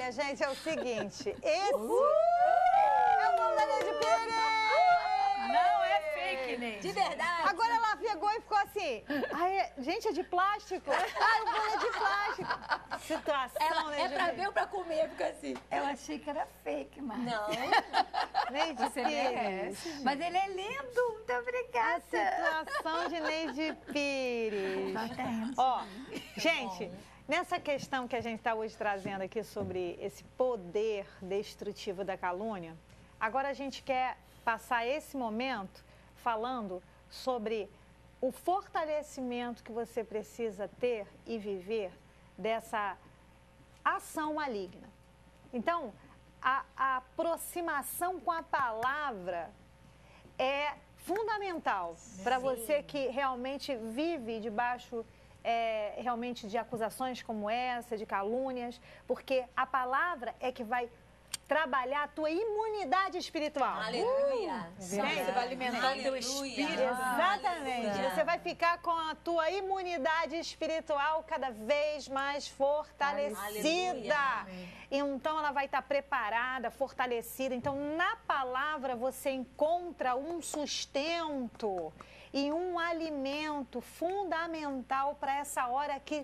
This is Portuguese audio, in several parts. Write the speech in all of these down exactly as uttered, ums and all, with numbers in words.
Olha, gente, é o seguinte, esse uh! é o nome da Neide Pires! Não é fake, Neide. De verdade. Agora ela pegou e ficou assim, ai, gente, é de plástico? Ai, o bolo é de plástico. Situação, Ela Neide é pra Pires. ver ou pra comer, fica assim. Eu achei que era fake, mas... Não. Neide Você Pires. merece. Mas ele é lindo. Muito A obrigada. situação de Neide Pires. Só tem. Ó, gente, nessa questão que a gente está hoje trazendo aqui sobre esse poder destrutivo da calúnia, agora a gente quer passar esse momento falando sobre o fortalecimento que você precisa ter e viver dessa ação maligna. Então, a, a aproximação com a palavra é fundamental para você que realmente vive debaixo é, realmente de acusações como essa, de calúnias, porque a palavra é que vai trabalhar a tua imunidade espiritual. Aleluia. Uh, Você vai alimentar o teu espírito. Exatamente. Aleluia. Você vai ficar com a tua imunidade espiritual cada vez mais fortalecida. Aleluia. Então ela vai estar preparada, fortalecida. Então na palavra você encontra um sustento e um alimento fundamental para essa hora que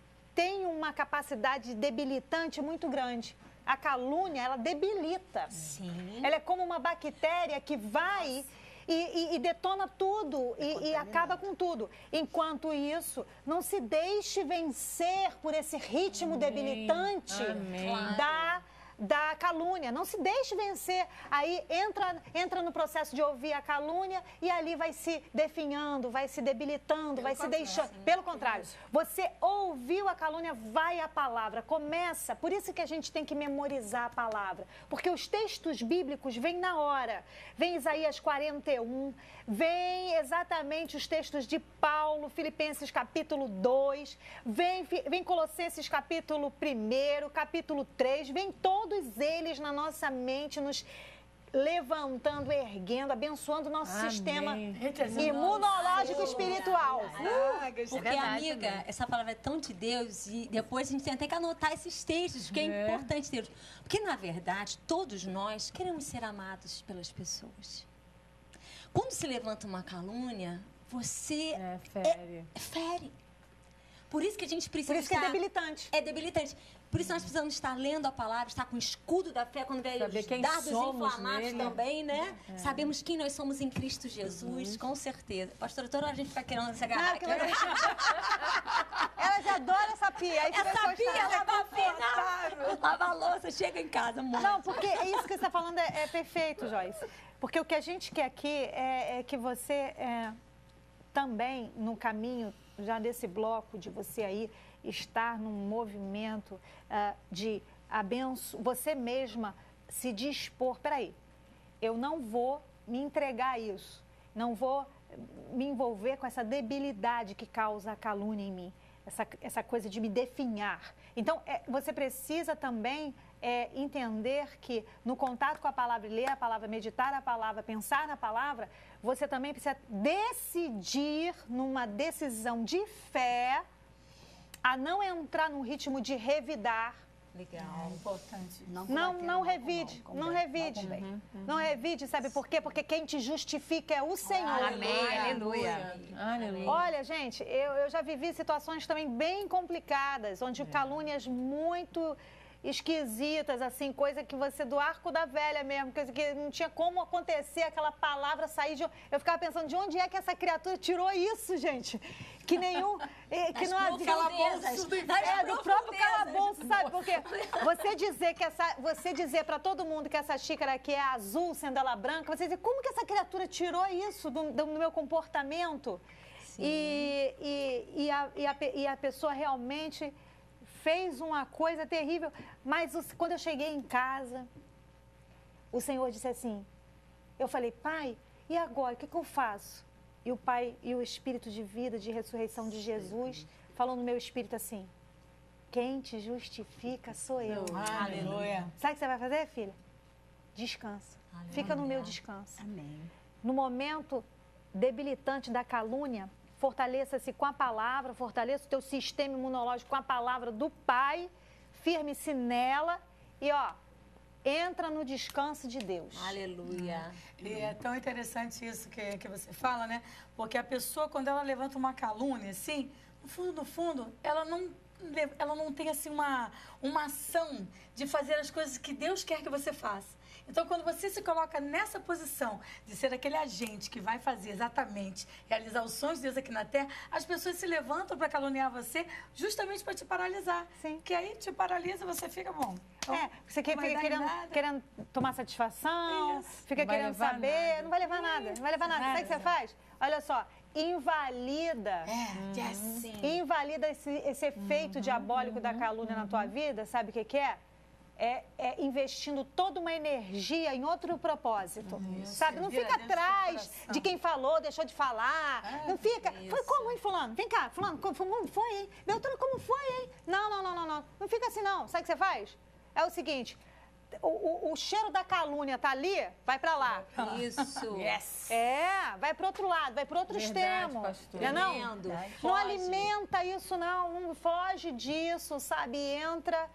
tem uma capacidade debilitante muito grande. A calúnia, ela debilita. Sim. Ela é como uma bactéria que vai e, e, e detona tudo e, e acaba com tudo. Enquanto isso, não se deixe vencer por esse ritmo Amém. debilitante Amém. da, da calúnia. Não se deixe vencer. Aí entra, entra no processo de ouvir a calúnia e ali vai se definhando, vai se debilitando, vai se deixando. Pelo contrário, você ouviu a calúnia, vai a palavra. Começa, por isso que a gente tem que memorizar a palavra. Porque os textos bíblicos vêm na hora. Vem Isaías quarenta e um, vem exatamente os textos de Paulo, Filipenses capítulo dois, vem, vem Colossenses capítulo um, capítulo três, vem todos eles na nossa mente, nos levantando, erguendo, abençoando o nosso Amém. sistema Gente, imunológico Aleluia. espiritual. Ah, Porque, é verdade, amiga, amiga. essa palavra é tão de Deus e depois a gente tem até que anotar esses textos, que é, É. importante ter. Porque, na verdade, todos nós queremos ser amados pelas pessoas. Quando se levanta uma calúnia, você É, fere. é- fere. Por isso que a gente precisa Por isso que é estar- debilitante. É debilitante. Por isso nós precisamos estar lendo a palavra, estar com o escudo da fé, quando vier Saber os quem dardos somos inflamados nele. também, né? Sabemos quem nós somos em Cristo Jesus, com certeza. Pastora, toda hora a gente fica querendo se agarrar Não, porque aqui. Elas adoram essa pia. Aí fica Essa pia, encostado. lava a pia, lava a louça, chega em casa, amor. Não, porque é isso que você está falando é, é perfeito, Joyce. Porque o que a gente quer aqui é, é que você é, também, no caminho já desse bloco de você aí, estar num movimento ah, de abenço, você mesma se dispor. Peraí, eu não vou me entregar a isso, não vou me envolver com essa debilidade que causa a calúnia em mim, essa, essa coisa de me definhar. Então, é, você precisa também é, entender que no contato com a palavra, ler a palavra, meditar a palavra, pensar na palavra, você também precisa decidir numa decisão de fé a não entrar num ritmo de revidar. Legal. É importante. Não, não revide, não revide. Não revide, sabe por quê? Porque quem te justifica é o Senhor. Amém, aleluia. Aleluia. Olha, gente, eu, eu já vivi situações também bem complicadas, onde calúnias muito esquisitas, assim, coisa que você, do arco da velha mesmo, coisa que não tinha como acontecer aquela palavra sair de... Eu ficava pensando, de onde é que essa criatura tirou isso, gente? Que nenhum... eh, Que Das não havia... profundezas, das É, do próprio profundezas. calabouço, sabe? Porque você dizer que essa... Você dizer para todo mundo que essa xícara aqui é azul, sendo ela branca, você dizer, como que essa criatura tirou isso do, do meu comportamento? E, e, e, a, e, a, e a pessoa realmente fez uma coisa terrível. Mas os- quando eu cheguei em casa, o Senhor disse assim, eu falei, pai, e agora, o que, que eu faço? E o pai e o Espírito de vida, de ressurreição de Jesus, falou no meu espírito assim, quem te justifica sou eu. Aleluia. Sabe o que você vai fazer, filha? Descansa. Fica no meu descanso. Amém. No momento debilitante da calúnia, fortaleça-se com a palavra, fortaleça o teu sistema imunológico com a palavra do Pai, firme-se nela e, ó, entra no descanso de Deus. Aleluia. E é tão interessante isso que, que você fala, né? Porque a pessoa, quando ela levanta uma calúnia, assim, no fundo, no fundo, ela não, ela não tem, assim, uma, uma ação de fazer as coisas que Deus quer que você faça. Então, quando você se coloca nessa posição de ser aquele agente que vai fazer exatamente, realizar os sonhos de Deus aqui na Terra, as pessoas se levantam para caluniar você justamente para te paralisar. Sim. Que aí te paralisa, você fica bom. Então, É, você quer, não vai fica dar em querendo, nada. querendo tomar satisfação, Isso. fica Não vai querendo levar saber, nada. não vai levar nada, não vai levar nada. Sabe o que você faz? Olha só, invalida, É, yes. Sim. invalida esse, esse efeito diabólico da calúnia na tua vida, sabe o que, que é? É, é investindo toda uma energia em outro propósito, sabe? Não Vira fica dentro do atrás coração. de quem falou, deixou de falar, É, não fica, isso. foi como, hein, fulano? Vem cá, fulano, como como foi, hein? Beltrano, como foi, hein? Não, não, não, não, não, não fica assim não, sabe o que você faz? É o seguinte, o, o, o cheiro da calúnia tá ali, vai pra lá. Isso. Yes. É, vai pro outro lado, vai pro outro Verdade, extremo. pastor. Não é não? Tremendo. Não Foge. alimenta isso, não. Não foge disso, sabe? Entra,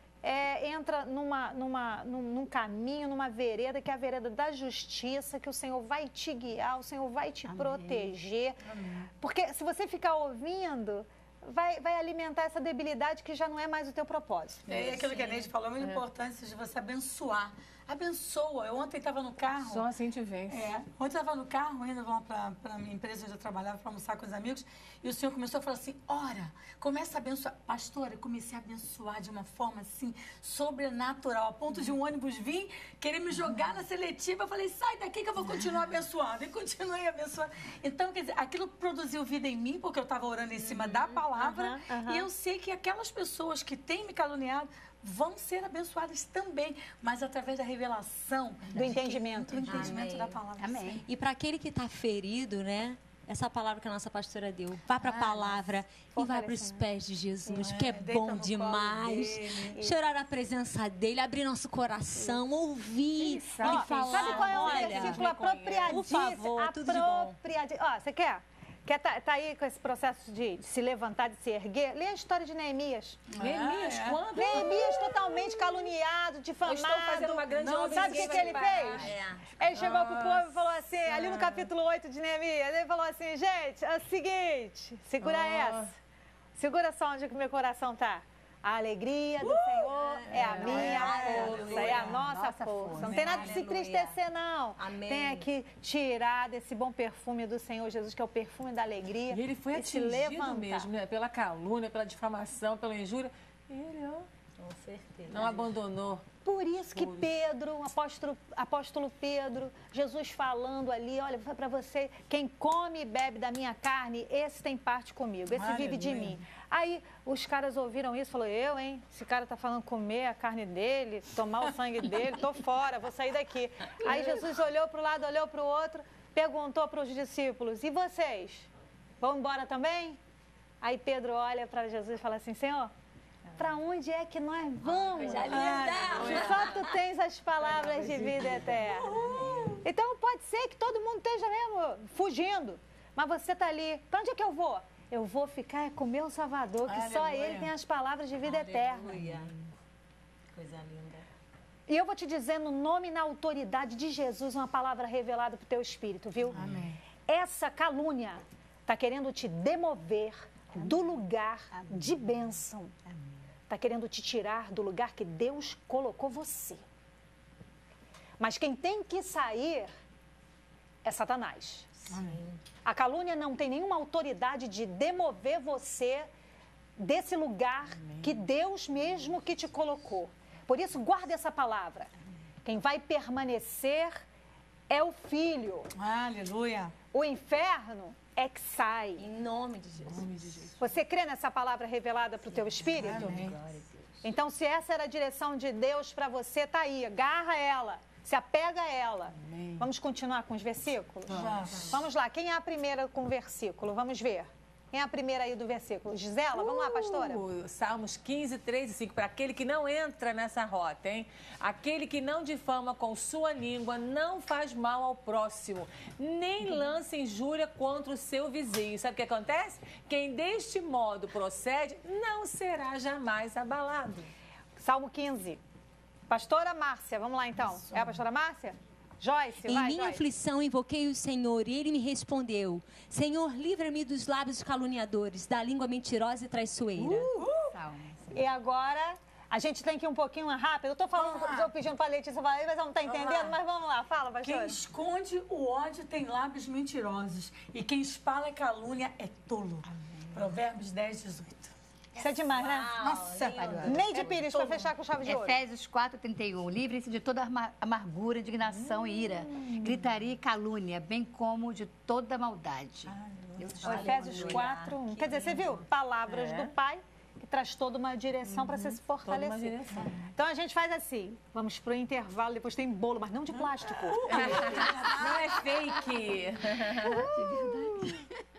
é, entra numa, numa, num, num caminho, numa vereda, que é a vereda da justiça, que o Senhor vai te guiar, o Senhor vai te proteger. Porque se você ficar ouvindo, vai, vai alimentar essa debilidade que já não é mais o teu propósito. É, e aquilo que a Neide falou é muito importante de você abençoar. Abençoa. Eu ontem estava no carro. Só assim te vence. É, ontem eu estava no carro, indo lá para a minha empresa onde eu trabalhava para almoçar com os amigos, e o Senhor começou a falar assim, ora, começa a abençoar. Pastora, eu comecei a abençoar de uma forma assim, sobrenatural, a ponto de um ônibus vir, querer me jogar na seletiva. Eu falei, sai daqui que eu vou continuar abençoando. E continuei abençoando. Então, quer dizer, aquilo produziu vida em mim, porque eu estava orando em cima da palavra, aham, aham. e eu sei que aquelas pessoas que têm me caluniado vão ser abençoadas também, mas através da revelação. Do de entendimento. Que, do entendimento Amém. da palavra. Amém. E para aquele que está ferido, né? Essa palavra que a nossa pastora deu. Vá para a palavra e vá para os pés de Jesus, que é deita bom no colo demais. dele. Chorar a presença dele, abrir nosso coração, ouvir Ó, ele falar. sabe qual é o olha, versículo apropriadíssimo? Por favor, tudo de bom. Apropriadi- Ó, você quer? Quer tá, tá aí com esse processo de, de se levantar, de se erguer? Lê a história de Neemias. Neemias, é. quando? Neemias totalmente caluniado, difamado. Eu estou fazendo uma grande Não, obra, sabe o que, ninguém que vai ele me parar. fez? É. Ele chegou pro povo e falou assim, ali no capítulo oito de Neemias, ele falou assim, gente, é o seguinte, segura essa. Segura só onde que o meu coração tá. A alegria do Senhor é a minha força, é a nossa, Nossa força. força. Não tem nada de se Aleluia. entristecer, não. Amém. Tem que tirar desse bom perfume do Senhor Jesus, que é o perfume da alegria. E ele foi e se atingido levantar. mesmo, né? Pela calúnia, pela difamação, pela injúria. Ele, ó, Com certeza. não abandonou. Por isso que Por isso. Pedro, o apóstolo, apóstolo Pedro, Jesus falando ali, olha, para você, quem come e bebe da minha carne, esse tem parte comigo, esse vive de Aleluia. mim. Aí os caras ouviram isso, falou, eu, hein, esse cara tá falando comer a carne dele, tomar o sangue dele, tô fora, vou sair daqui. Aí Jesus olhou para o lado, olhou para o outro, perguntou para os discípulos, e vocês, vão embora também? Aí Pedro olha para Jesus e fala assim, Senhor, para onde é que nós vamos? Coisa linda. Só tu tens as palavras de vida eterna. Então pode ser que todo mundo esteja mesmo fugindo, mas você está ali. Para onde é que eu vou? Eu vou ficar com o meu Salvador, que só Aleluia. Ele tem as palavras de vida eterna. Aleluia. Coisa linda. E eu vou te dizer no nome e na autoridade de Jesus uma palavra revelada para o teu espírito, viu? Amém. Essa calúnia está querendo te demover do lugar de bênção. Está querendo te tirar do lugar que Deus colocou você. Mas quem tem que sair é Satanás. A calúnia não tem nenhuma autoridade de demover você desse lugar que Deus mesmo que te colocou. Por isso, guarda essa palavra. Quem vai permanecer é o Filho. Aleluia. O inferno é que sai. Em nome de Jesus. Você crê nessa palavra revelada para o teu espírito? Amém. Então, se essa era a direção de Deus para você, tá aí. Agarra ela. Se apega a ela. Amém. Vamos continuar com os versículos? Vamos. Vamos lá. Quem é a primeira com o versículo? Vamos ver. Quem é a primeira aí do versículo? Gisela, vamos lá, pastora. Uh, Salmos quinze, três e cinco. Para aquele que não entra nessa rota, hein? Aquele que não difama com sua língua, não faz mal ao próximo, nem lança injúria contra o seu vizinho. Sabe o que acontece? Quem deste modo procede, não será jamais abalado. Salmo quinze. Pastora Márcia, vamos lá então. É a pastora Márcia? Joyce, Em vai, minha Joyce. aflição invoquei o Senhor e ele me respondeu: Senhor, livra-me dos lábios caluniadores, da língua mentirosa e traiçoeira. E agora, a gente tem que ir um pouquinho mais rápido. Eu tô falando, eu pedindo pra Letícia falar, mas ela não tá entendendo, mas vamos lá, fala, pastora. Quem esconde o ódio tem lábios mentirosos. E quem espalha calúnia é tolo. Provérbios dez, dezoito. Isso é demais, né? Nossa, Neide Pires, pra fechar com chave de ouro. Efésios quatro, trinta e um. Livre-se de toda arma- amargura, indignação Hum. e ira, gritaria e calúnia, bem como de toda maldade. O Efésios quatro, um. Quer dizer, você viu? Palavras do Pai, que traz toda uma direção para você se fortalecer. direção. Então a gente faz assim, vamos pro intervalo, depois tem bolo, mas não de plástico. Não é fake. De verdade.